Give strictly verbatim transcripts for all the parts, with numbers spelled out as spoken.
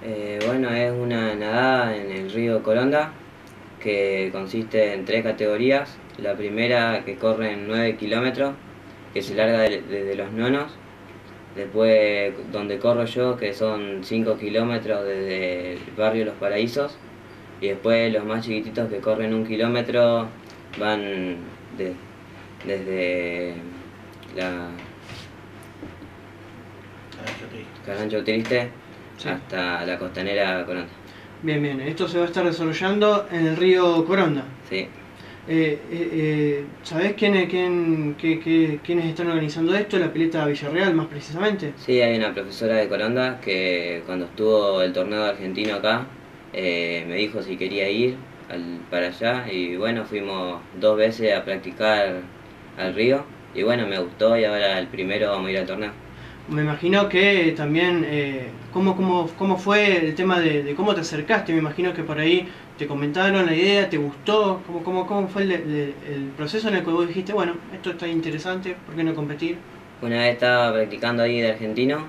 Eh, bueno, es una nadada en el río Coronda que consiste en tres categorías. La primera que corre en nueve kilómetros, que se larga de- desde los nonos. Después donde corro yo, que son cinco kilómetros desde el barrio Los Paraísos. Y después los más chiquititos que corren un kilómetro van de- desde la Carancho Triste Sí. hasta la costanera Coronda. Bien, bien. Esto se va a estar desarrollando en el río Coronda. Sí. Eh, eh, eh, ¿Sabés quién, quién, qué- qué- quiénes están organizando esto? La pileta Villarreal, más precisamente. Sí, hay una profesora de Coronda que cuando estuvo el torneo argentino acá, eh, me dijo si quería ir al- para allá y bueno, fuimos dos veces a practicar al río y bueno, me gustó y ahora el primero vamos a ir al torneo. Me imagino que también, eh, ¿cómo, cómo, cómo fue el tema de, de cómo te acercaste? Me imagino que por ahí te comentaron la idea, te gustó. ¿Cómo, cómo, cómo fue el, el- el proceso en el que vos dijiste, bueno, esto está interesante, ¿por qué no competir? Una vez estaba practicando ahí de argentino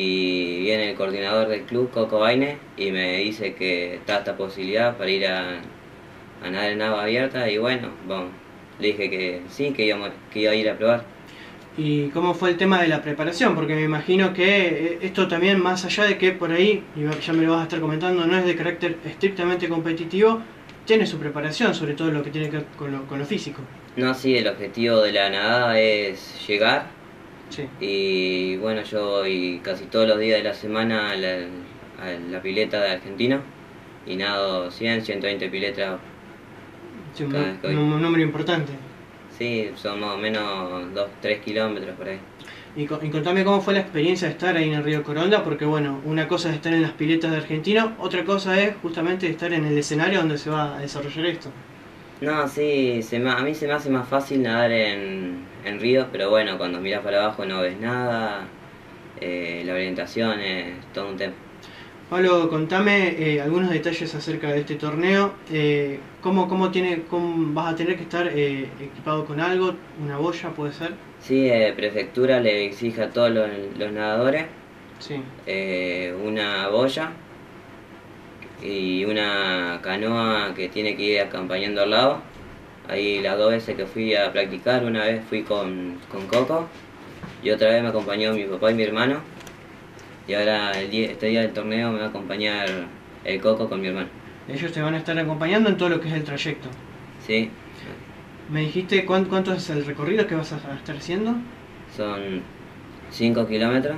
y viene el coordinador del club, Coco Baine, y me dice que está esta posibilidad para ir a, a nadar en agua abierta y bueno, vamos. Le dije que sí, que, íbamos, que iba a ir a probar. ¿Y cómo fue el tema de la preparación? Porque me imagino que eh, esto también, más allá de que por ahí, y ya me lo vas a estar comentando, no es de carácter estrictamente competitivo, tiene su preparación, sobre todo lo que tiene que ver con lo, con lo físico. No, sí, el objetivo de la nadada es llegar Sí. y bueno, yo voy casi todos los días de la semana a la, a la pileta de Argentino y nado cien, ciento veinte piletas. Sí, un, Cada vez que voy. un número importante. Sí, son más o menos dos, tres kilómetros por ahí. Y, co- y contame cómo fue la experiencia de estar ahí en el río Coronda, porque bueno, una cosa es estar en las piletas de Argentino, otra cosa es justamente estar en el escenario donde se va a desarrollar esto. No, sí, se me- a mí se me hace más fácil nadar en, en río, pero bueno, cuando miras para abajo no ves nada, eh, la orientación es todo un tema. Pablo, contame eh, algunos detalles acerca de este torneo. Eh, ¿cómo, cómo tiene, cómo vas a tener que estar eh, equipado con algo? ¿Una boya puede ser? Sí, eh, prefectura le exige a todos los, los nadadores Sí. eh, una boya y una canoa que tiene que ir acompañando al lado. Ahí las dos veces que fui a practicar, una vez fui con, con Coco y otra vez me acompañó mi papá y mi hermano. Y ahora el día, este día del torneo me va a acompañar el Coco con mi hermano. Ellos te van a estar acompañando en todo lo que es el trayecto. Sí, ¿Me dijiste cuán- cuánto es el recorrido que vas a estar haciendo? son cinco kilómetros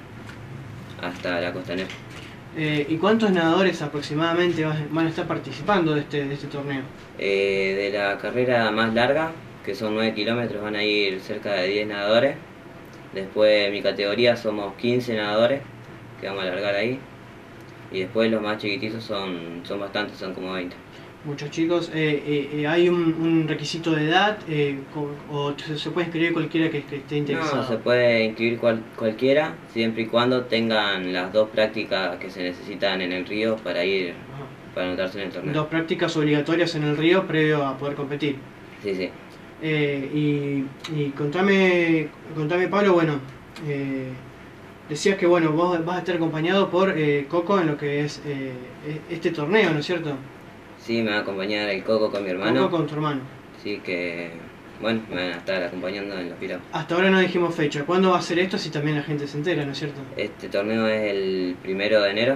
hasta la costanera. Eh, ¿Y cuántos nadadores aproximadamente vas- van a estar participando de este, de este torneo? Eh, de la carrera más larga, que son nueve kilómetros, van a ir cerca de diez nadadores. Después en mi categoría somos quince nadadores que vamos a largar ahí. Y después los más chiquititos son, son bastantes, son como veinte. Muchos chicos, eh, eh, eh, ¿hay un, un requisito de edad eh, co- o se, se puede inscribir cualquiera que, que esté interesado? No, se puede inscribir cual, cualquiera, siempre y cuando tengan las dos prácticas que se necesitan en el río para ir, Ajá. para anotarse en el torneo. Dos prácticas obligatorias en el río previo a poder competir. Sí, sí. Eh, y, y contame, contame Pablo, bueno, eh, decías que bueno, vos vas a estar acompañado por eh, Coco en lo que es eh, este torneo, ¿no es cierto? Sí, me va a acompañar el Coco con mi hermano. Coco con tu hermano. Sí, que bueno, me van a estar acompañando en los pirados. Hasta ahora no dijimos fecha. ¿Cuándo va a ser esto si también la gente se entera, ¿no es cierto? Este torneo es el primero de enero.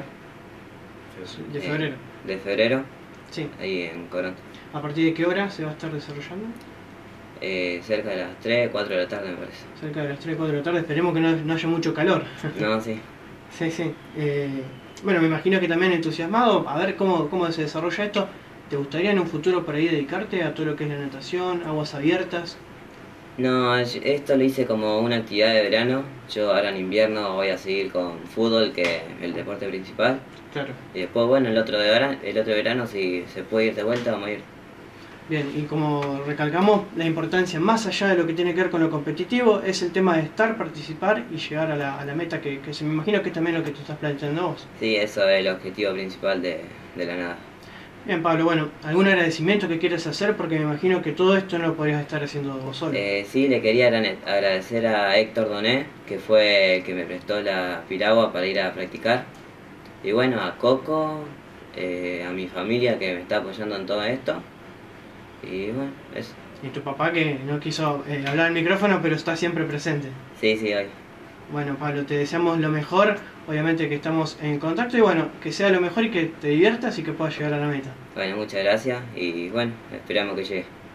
De eh, febrero. de febrero, Sí. ahí en Coronta. ¿A partir de qué hora se va a estar desarrollando? Eh, cerca de las tres, cuatro de la tarde me parece. Cerca de las tres, cuatro de la tarde. Esperemos que no, no haya mucho calor. No, sí. Sí, sí. Eh, bueno, me imagino que también entusiasmado. A ver cómo, cómo se desarrolla esto. ¿Te gustaría en un futuro por ahí dedicarte a todo lo que es la natación, aguas abiertas? No, es- esto lo hice como una actividad de verano. Yo ahora en invierno voy a seguir con fútbol, que es el deporte principal. Claro. Y después, bueno, el otro, de verano, el otro verano, si se puede ir de vuelta, vamos a ir. Bien, y como recalcamos, la importancia más allá de lo que tiene que ver con lo competitivo es el tema de estar, participar y llegar a la, a la meta que, que se me imagino que es también lo que tú estás planteando vos. Sí, eso es el objetivo principal de, de la nada. Bien, Pablo, bueno, ¿algún agradecimiento que quieras hacer? Porque me imagino que todo esto no lo podrías estar haciendo vos solo. Eh, sí, le quería agrane- agradecer a Héctor Doné, que fue el que me prestó la piragua para ir a practicar. Y bueno, a Coco, eh, a mi familia que me está apoyando en todo esto. Y bueno, eso. Y tu papá que no quiso eh, hablar al micrófono, pero está siempre presente. Sí, sí, hoy. Bueno, Pablo, te deseamos lo mejor. Obviamente que estamos en contacto y bueno, que sea lo mejor y que te diviertas y que puedas llegar a la meta. Bueno, muchas gracias y bueno, esperamos que llegue.